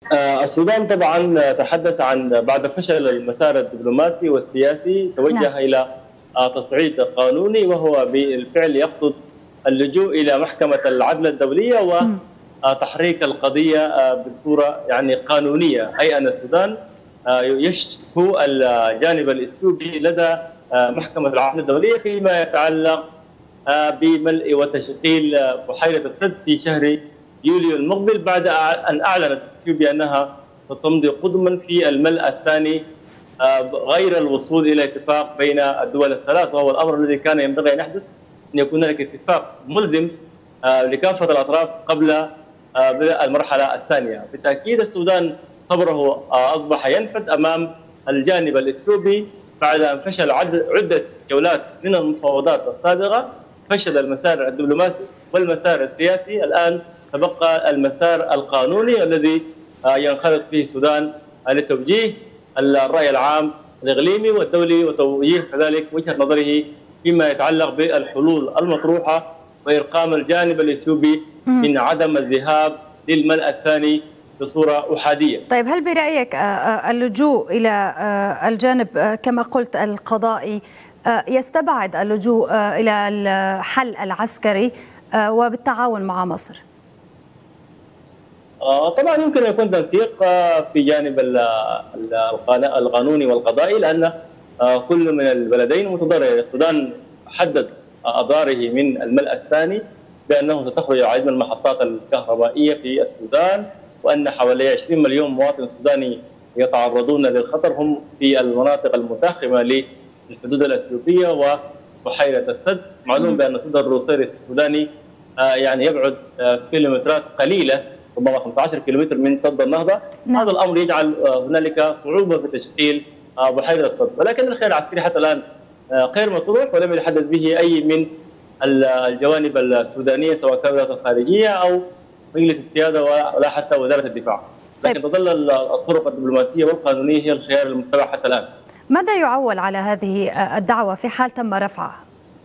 السودان طبعا تحدث عن بعد فشل المسار الدبلوماسي والسياسي توجه نعم. إلى تصعيد قانوني، وهو بالفعل يقصد اللجوء إلى محكمة العدل الدولية مم. وتحريك القضية بصورة يعني قانونية، أي أن السودان يشكو الجانب الإثيوبي لدى محكمة العدل الدولية فيما يتعلق بملء وتشغيل بحيرة السد في شهر يوليو المقبل، بعد أن أعلنت إثيوبيا أنها ستمضي قدما في الملء الثاني غير الوصول إلى اتفاق بين الدول الثلاث، وهو الأمر الذي كان ينبغي أن يحدث، أن يكون هناك اتفاق ملزم لكافة الأطراف قبل المرحلة الثانية. بالتأكيد السودان صبره أصبح ينفد أمام الجانب الإثيوبي بعد أن فشل عدة جولات من المفاوضات السابقة، فشل المسار الدبلوماسي والمسار السياسي، الآن تبقى المسار القانوني الذي ينخرط فيه السودان لتوجيه الرأي العام الإقليمي والدولي وتوجيه كذلك وجهة نظره فيما يتعلق بالحلول المطروحة وإرقام الجانب الإثيوبي من عدم الذهاب للملء الثاني بصورة أحادية. طيب، هل برأيك اللجوء إلى الجانب كما قلت القضائي يستبعد اللجوء إلى الحل العسكري وبالتعاون مع مصر؟ طبعا يمكن أن يكون تنسيق في جانب القانوني والقضائي، لأن كل من البلدين متضرر. السودان حدد أضراره من الملء الثاني بأنه ستخرج العديد من المحطات الكهربائية في السودان، وأن حوالي 20 مليون مواطن سوداني يتعرضون للخطر، هم في المناطق المتاخمة للحدود الأثيوبية وبحيرة السد. معلوم بأن سد الروسيري السوداني يعني يبعد كيلومترات قليلة، ربما 15 كيلومتر من سد النهضة. نعم. هذا الأمر يجعل هنالك صعوبة في تشغيل بحيرة السد، ولكن الخيار العسكري حتى الآن غير مطروح ولم يتحدث به أي من الجوانب السودانية، سواء كانت الوزارة الخارجية أو مجلس السيادة ولا حتى وزارة الدفاع. لكن تظل الطرق الدبلوماسية والقانونية هي الخيار المتبع حتى الآن. ماذا يعول على هذه الدعوة في حال تم رفعها؟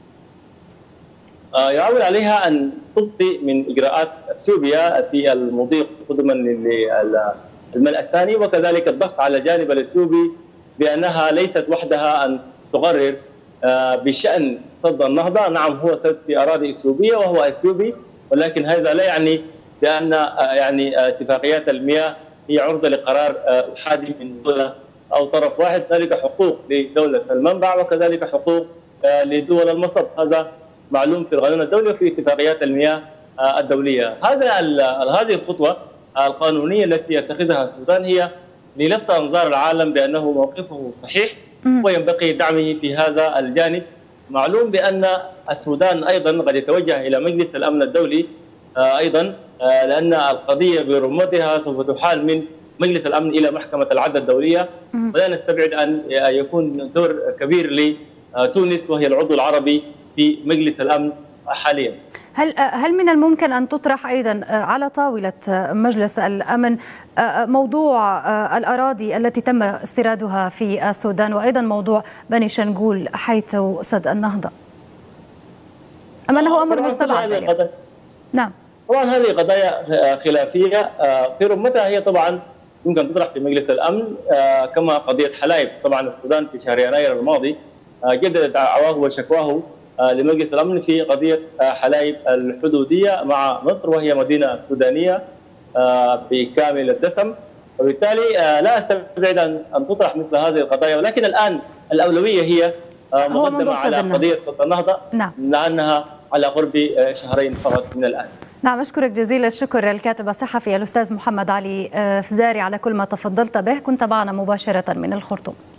يعول عليها أن تبطئ من إجراءات اثيوبيا في المضي قدما للملء الثاني، وكذلك الضغط على الجانب الاثيوبي بأنها ليست وحدها أن تقرر بشأن سد النهضة. نعم، هو سد في أراضي إثيوبية وهو إثيوبي، ولكن هذا لا يعني بأن يعني اتفاقيات المياه هي عرضة لقرار أحادي من دولة أو طرف واحد. هنالك حقوق لدولة المنبع وكذلك حقوق لدول المصب، هذا معلوم في القانون الدولي وفي اتفاقيات المياه الدولية. هذه الخطوة القانونية التي يتخذها السودان هي للفت أنظار العالم بأنه موقفه صحيح وينبغي دعمه في هذا الجانب. معلوم بأن السودان أيضا قد يتوجه إلى مجلس الأمن الدولي أيضا، لأن القضية برمتها سوف تحال من مجلس الأمن إلى محكمة العدل الدولية، ولا نستبعد أن يكون دور كبير لتونس وهي العضو العربي في مجلس الأمن حاليا. هل من الممكن أن تطرح أيضا على طاولة مجلس الأمن موضوع الأراضي التي تم استيرادها في السودان، وأيضا موضوع بني شنغول حيث سد النهضة؟ أم أنه أمر مستبعد؟ نعم، طبعا هذه قضايا خلافية في رمتها، هي طبعا يمكن تطرح في مجلس الأمن كما قضية حلايب. طبعا السودان في شهر يناير الماضي جدد دعواه وشكواه لمجلس الأمن في قضية حلايب الحدودية مع مصر، وهي مدينة سودانية بكامل الدسم، وبالتالي لا أستبعد أن تطرح مثل هذه القضايا، ولكن الآن الأولوية هي مقدمة على قضية سد النهضة. نعم. لأنها على قرب شهرين فقط من الآن. نعم، أشكرك جزيل الشكر الكاتب الصحفي الأستاذ محمد علي فزاري على كل ما تفضلت به، كنت معنا مباشرة من الخرطوم.